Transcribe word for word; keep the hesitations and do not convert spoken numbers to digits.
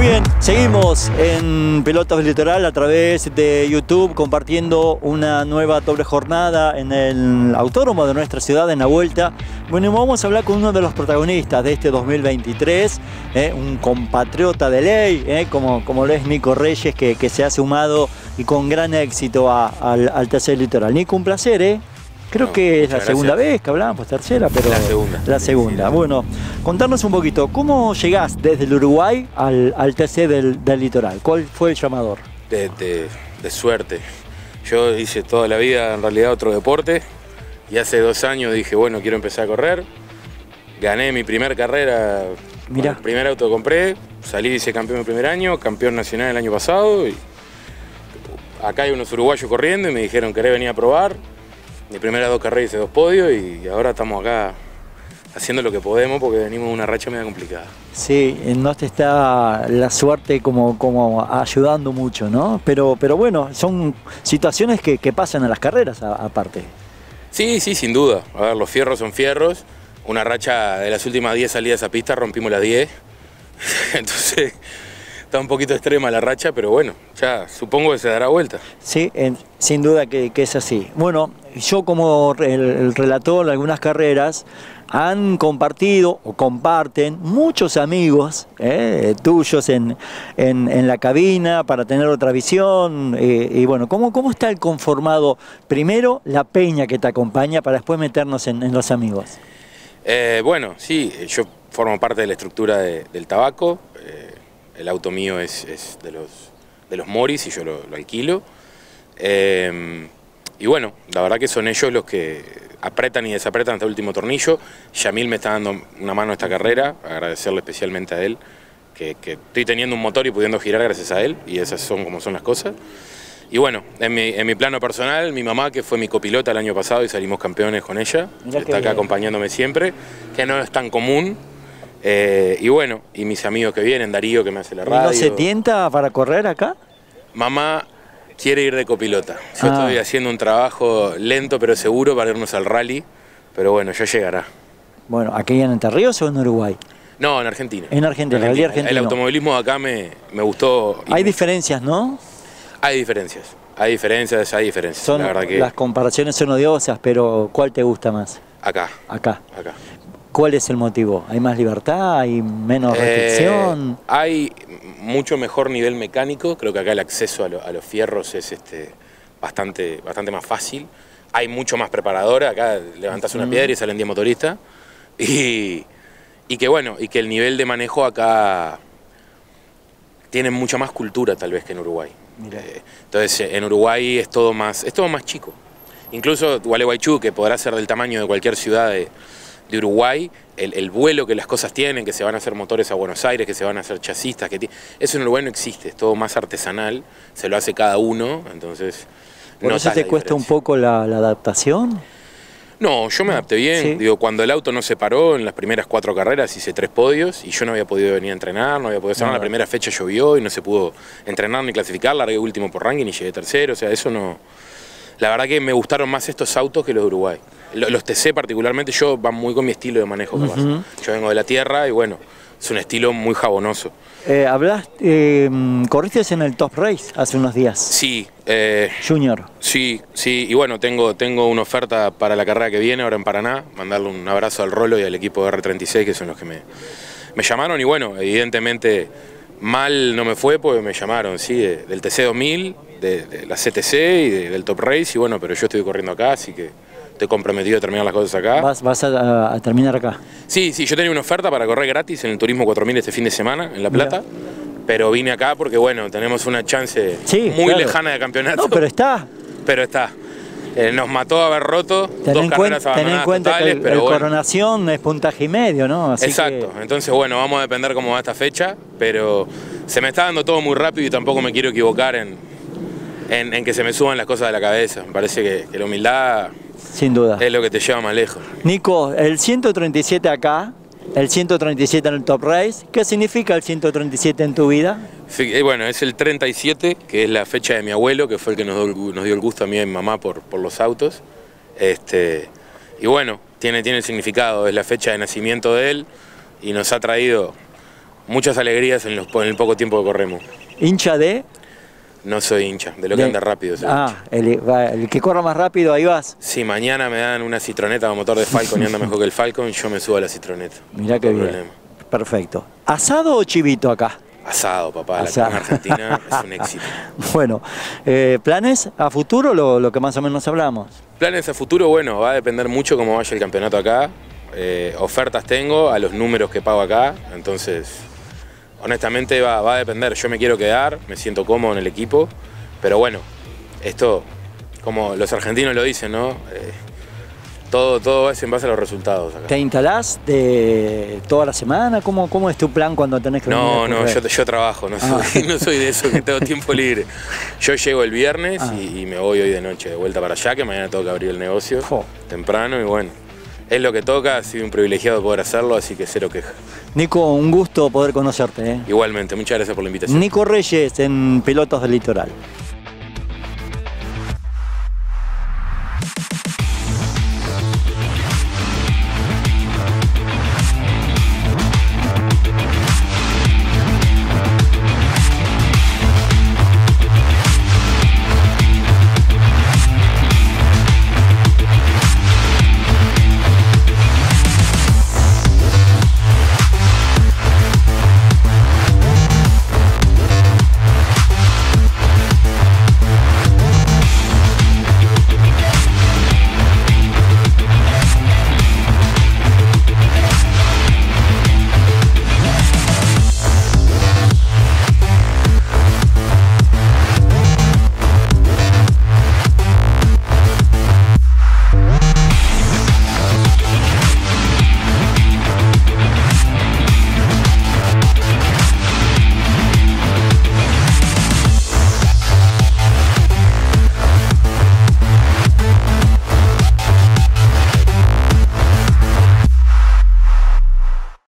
Muy bien, seguimos en Pelotas del Litoral a través de YouTube compartiendo una nueva doble jornada en el autódromo de nuestra ciudad en la vuelta. Bueno, vamos a hablar con uno de los protagonistas de este dos mil veintitrés, eh, un compatriota de ley, eh, como, como lo es Nico Reyes, que, que se ha sumado y con gran éxito a, al, al T C Litoral. Nico, un placer, ¿eh? Creo no, que es la gracias. segunda vez que hablamos, tercera, pero la segunda. La segunda. Sí, sí. Bueno, contarnos un poquito, ¿cómo llegás desde el Uruguay al, al T C del, del Litoral? ¿Cuál fue el llamador? De, de, de suerte. Yo hice toda la vida en realidad otro deporte y hace dos años dije, bueno, quiero empezar a correr. Gané mi primera carrera, Mirá. el primer auto que compré, salí vicecampeón el primer año, campeón nacional el año pasado. Y acá hay unos uruguayos corriendo y me dijeron, ¿querés venir a probar? Mi primera dos carreras hice dos podios y ahora estamos acá haciendo lo que podemos porque venimos de una racha media complicada. Sí, no te está la suerte como, como ayudando mucho, ¿no? Pero, pero bueno, son situaciones que, que pasan en las carreras a, aparte. Sí, sí, sin duda. A ver, los fierros son fierros. Una racha de las últimas diez salidas a pista rompimos las diez. Entonces está un poquito extrema la racha, pero bueno, ya supongo que se dará vuelta. Sí, en, sin duda que, que es así. Bueno, yo como el, el relator de algunas carreras han compartido o comparten muchos amigos eh, tuyos en, en, en la cabina para tener otra visión. Eh, y bueno, ¿cómo, ¿cómo está el conformado? Primero la peña que te acompaña para después meternos en, en los amigos. Eh, bueno, sí, yo formo parte de la estructura de, del tabaco. Eh, el auto mío es, es de los, de los Morris y yo lo, lo alquilo. Eh, y bueno, la verdad que son ellos los que apretan y desapretan hasta el último tornillo. Yamil me está dando una mano a esta carrera, agradecerle especialmente a él, que, que estoy teniendo un motor y pudiendo girar gracias a él, y esas son como son las cosas. Y bueno, en mi, en mi plano personal, mi mamá, que fue mi copilota el año pasado y salimos campeones con ella, que está acá acompañándome siempre, que no es tan común. Eh, y bueno, y mis amigos que vienen, Darío que me hace la radio. ¿No se tienta para correr acá? Mamá quiere ir de copilota. Yo ah. estoy haciendo un trabajo lento pero seguro para irnos al rally, pero bueno, ya llegará. Bueno, ¿aquí en Entre Ríos o en Uruguay? No, en Argentina. En Argentina, en Argentina. Argentina. El automovilismo de acá me, me gustó. Hay diferencias, ¿no? Hay diferencias, hay diferencias, hay diferencias. Son, la verdad que... Las comparaciones son odiosas, pero ¿cuál te gusta más? Acá. Acá. Acá. ¿Cuál es el motivo? ¿Hay más libertad? ¿Hay menos restricción? Eh, hay mucho mejor nivel mecánico. Creo que acá el acceso a, lo, a los fierros es este, bastante, bastante más fácil. Hay mucho más preparadora. Acá levantás una mm. piedra y salen diez motoristas. Y, y que bueno, y que el nivel de manejo acá tiene mucha más cultura tal vez que en Uruguay. Eh, entonces en Uruguay es todo más, es todo más chico. Incluso Gualeguaychú, que podrá ser del tamaño de cualquier ciudad de, de Uruguay, el, el vuelo que las cosas tienen, que se van a hacer motores a Buenos Aires, que se van a hacer chasistas, que eso en Uruguay no existe, es todo más artesanal, se lo hace cada uno, entonces... ¿Por eso te cuesta un poco la, la adaptación? No, yo me adapté bien. Sí. Digo, cuando el auto no se paró, en las primeras cuatro carreras hice tres podios y yo no había podido venir a entrenar, no había podido hacer nada. La primera fecha llovió y no se pudo entrenar ni clasificar, largué último por ranking y llegué tercero, o sea, eso no... La verdad que me gustaron más estos autos que los de Uruguay. Los T C particularmente, yo van muy con mi estilo de manejo. Uh-huh. Yo vengo de la tierra y bueno, es un estilo muy jabonoso. Eh, hablas, eh, corriste en el Top Race hace unos días. Sí. Eh, Junior. Sí, sí, y bueno, tengo, tengo una oferta para la carrera que viene ahora en Paraná, mandarle un abrazo al Rolo y al equipo de R treinta y seis, que son los que me, me llamaron, y bueno, evidentemente mal no me fue porque me llamaron, sí, de, del T C dos mil, de, de la C T C y de, del Top Race, y bueno, pero yo estoy corriendo acá, así que estoy comprometido a terminar las cosas acá. ¿Vas, vas a, a terminar acá? Sí, sí, yo tenía una oferta para correr gratis en el Turismo cuatro mil este fin de semana, en La Plata. Mira. Pero vine acá porque, bueno, tenemos una chance sí, muy claro. lejana de campeonato. No, pero está. Pero está. Eh, nos mató haber roto ten dos en carreras abandonadas ten en cuenta totales, que el, pero el bueno. Coronación es puntaje y medio, ¿no? Así exacto. Que... Entonces, bueno, vamos a depender cómo va esta fecha, pero se me está dando todo muy rápido y tampoco me quiero equivocar en, en, en que se me suban las cosas de la cabeza. Me parece que, que la humildad... Sin duda. Es lo que te lleva más lejos. Nico, el ciento treinta y siete acá, el ciento treinta y siete en el Top Race, ¿qué significa el ciento treinta y siete en tu vida? Bueno, es el treinta y siete, que es la fecha de mi abuelo, que fue el que nos dio, nos dio el gusto a mí y a mi mamá por, por los autos. Este, y bueno, tiene, tiene el significado, es la fecha de nacimiento de él y nos ha traído muchas alegrías en, los, en el poco tiempo que corremos. ¿Hincha de? No soy hincha, de lo que de... anda rápido. Soy ah, el, el que corra más rápido, ahí vas. Si mañana me dan una citroneta con motor de Falcon y anda mejor que el Falcon, yo me subo a la citroneta. Mirá qué bien. Problema. Perfecto. ¿Asado o chivito acá? Asado, papá. Asado. La carne argentina es un éxito. Bueno, eh, ¿planes a futuro, lo, lo que más o menos hablamos? Planes a futuro, bueno, va a depender mucho cómo vaya el campeonato acá. Eh, ofertas tengo a los números que pago acá, entonces honestamente va, va a depender. Yo me quiero quedar, me siento cómodo en el equipo, pero bueno, esto, como los argentinos lo dicen, ¿no? Eh, todo, todo es en base a los resultados acá. ¿Te instalás de toda la semana? ¿Cómo, cómo es tu plan cuando tenés que venir? No, no, yo, yo trabajo, no soy, ah. no soy de eso que tengo tiempo libre. Yo llego el viernes ah. y, y me voy hoy de noche de vuelta para allá, que mañana tengo que abrir el negocio oh. temprano y bueno. Es lo que toca, ha sido un privilegiado poder hacerlo, así que cero queja. Nico, un gusto poder conocerte. ¿eh? Igualmente, muchas gracias por la invitación. Nico Reyes en Pilotos del Litoral.